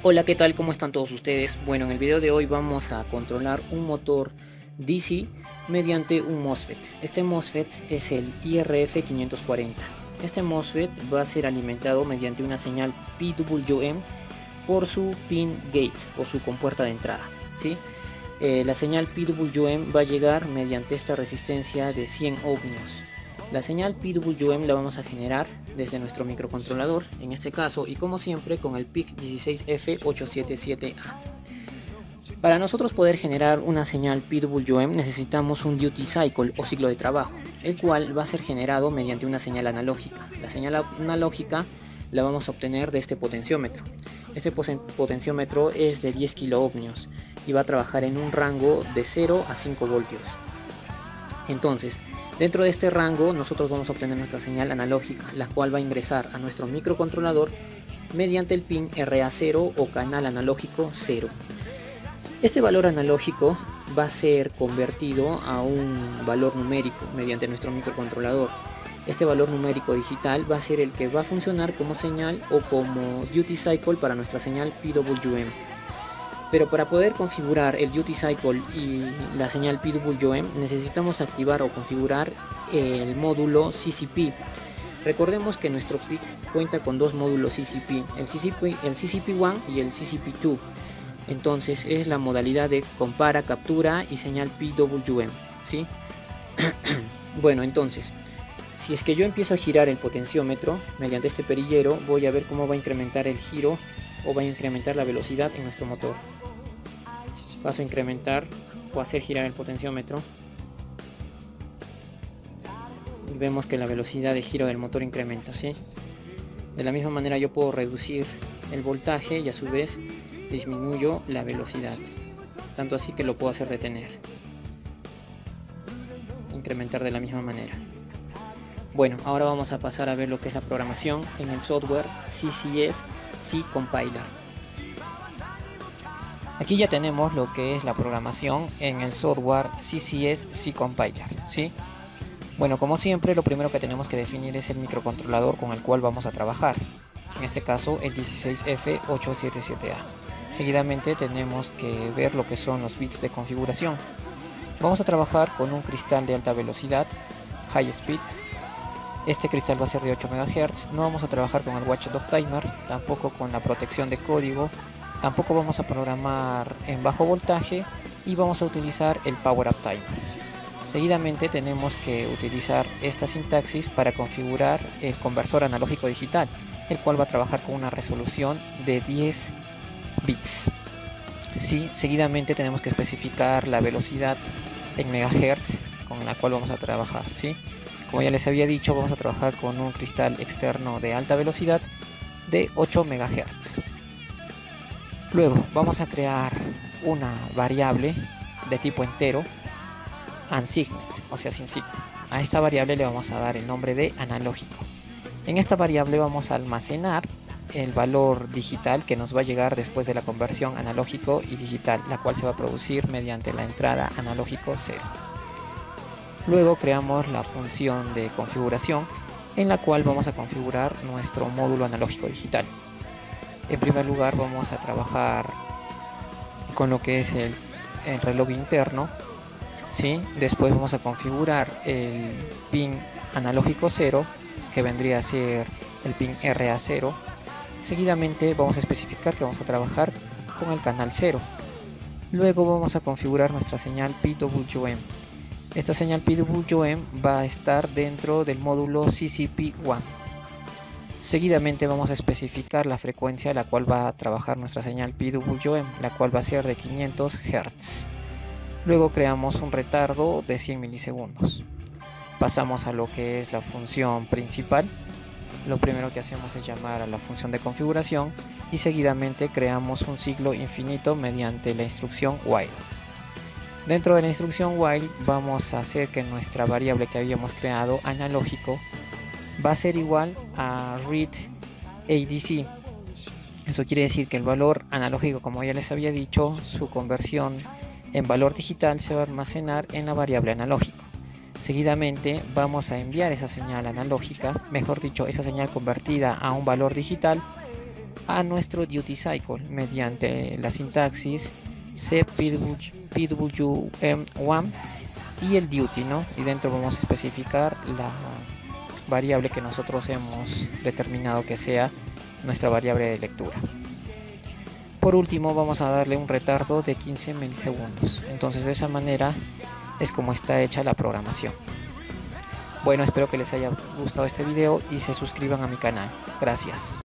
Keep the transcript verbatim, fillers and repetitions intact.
Hola, ¿qué tal? ¿Cómo están todos ustedes? Bueno, en el video de hoy vamos a controlar un motor D C mediante un MOSFET. Este MOSFET es el I R F quinientos cuarenta. Este MOSFET va a ser alimentado mediante una señal P W M por su pin gate o su compuerta de entrada, ¿sí? Eh, la señal P W M va a llegar mediante esta resistencia de cien ohmios. La señal P W M la vamos a generar desde nuestro microcontrolador, en este caso, y como siempre con el P I C dieciséis F ochocientos setenta y siete A. Para nosotros poder generar una señal P W M necesitamos un duty cycle o ciclo de trabajo, el cual va a ser generado mediante una señal analógica. La señal analógica la vamos a obtener de este potenciómetro. Este potenciómetro es de diez kiloohmios y va a trabajar en un rango de cero a cinco voltios. Entonces, dentro de este rango nosotros vamos a obtener nuestra señal analógica, la cual va a ingresar a nuestro microcontrolador mediante el pin R A cero o canal analógico cero. Este valor analógico va a ser convertido a un valor numérico mediante nuestro microcontrolador. Este valor numérico digital va a ser el que va a funcionar como señal o como duty cycle para nuestra señal P W M. Pero para poder configurar el duty cycle y la señal P W M necesitamos activar o configurar el módulo C C P. Recordemos que nuestro P I C cuenta con dos módulos C C P, el C C P, el C C P uno y el C C P dos. Entonces es la modalidad de compara, captura y señal P W M, ¿sí? Bueno, entonces, si es que yo empiezo a girar el potenciómetro mediante este perillero, voy a ver cómo va a incrementar el giro o va a incrementar la velocidad en nuestro motor. Paso a incrementar o hacer girar el potenciómetro y vemos que la velocidad de giro del motor incrementa, ¿sí? De la misma manera yo puedo reducir el voltaje y a su vez disminuyo la velocidad, tanto así que lo puedo hacer detener, incrementar de la misma manera. Bueno, ahora vamos a pasar a ver lo que es la programación en el software C C S C Compiler. Aquí ya tenemos lo que es la programación en el software C C S C Compiler, ¿sí? Bueno, como siempre, lo primero que tenemos que definir es el microcontrolador con el cual vamos a trabajar. En este caso, el dieciséis F ochocientos setenta y siete A. Seguidamente tenemos que ver lo que son los bits de configuración. Vamos a trabajar con un cristal de alta velocidad, High Speed. Este cristal va a ser de ocho megahercios. No vamos a trabajar con el Watchdog Timer, tampoco con la protección de código. Tampoco vamos a programar en bajo voltaje y vamos a utilizar el Power Up Timer. Seguidamente tenemos que utilizar esta sintaxis para configurar el conversor analógico digital, el cual va a trabajar con una resolución de diez bits. Sí, seguidamente tenemos que especificar la velocidad en megahertz con la cual vamos a trabajar, ¿sí? Como ya les había dicho, vamos a trabajar con un cristal externo de alta velocidad de ocho megahertz. Luego vamos a crear una variable de tipo entero, unsigned, o sea sin signo. A esta variable le vamos a dar el nombre de analógico. En esta variable vamos a almacenar el valor digital que nos va a llegar después de la conversión analógico y digital, la cual se va a producir mediante la entrada analógico cero. Luego creamos la función de configuración en la cual vamos a configurar nuestro módulo analógico digital. En primer lugar vamos a trabajar con lo que es el, el reloj interno, ¿sí? Después vamos a configurar el pin analógico cero, que vendría a ser el pin R A cero. Seguidamente vamos a especificar que vamos a trabajar con el canal cero. Luego vamos a configurar nuestra señal P W M. Esta señal P W M va a estar dentro del módulo C C P uno. Seguidamente vamos a especificar la frecuencia a la cual va a trabajar nuestra señal P W M, la cual va a ser de quinientos hertz. Luego creamos un retardo de cien milisegundos. Pasamos a lo que es la función principal. Lo primero que hacemos es llamar a la función de configuración y seguidamente creamos un ciclo infinito mediante la instrucción while. Dentro de la instrucción while vamos a hacer que nuestra variable que habíamos creado analógico va a ser igual a read A D C. Eso quiere decir que el valor analógico, como ya les había dicho, su conversión en valor digital se va a almacenar en la variable analógico. Seguidamente vamos a enviar esa señal analógica, mejor dicho, esa señal convertida a un valor digital a nuestro duty cycle mediante la sintaxis C W M uno y el duty, ¿no? Y dentro vamos a especificar la variable que nosotros hemos determinado que sea nuestra variable de lectura. Por último vamos a darle un retardo de quince milisegundos. Entonces de esa manera es como está hecha la programación. Bueno, espero que les haya gustado este video y se suscriban a mi canal. Gracias.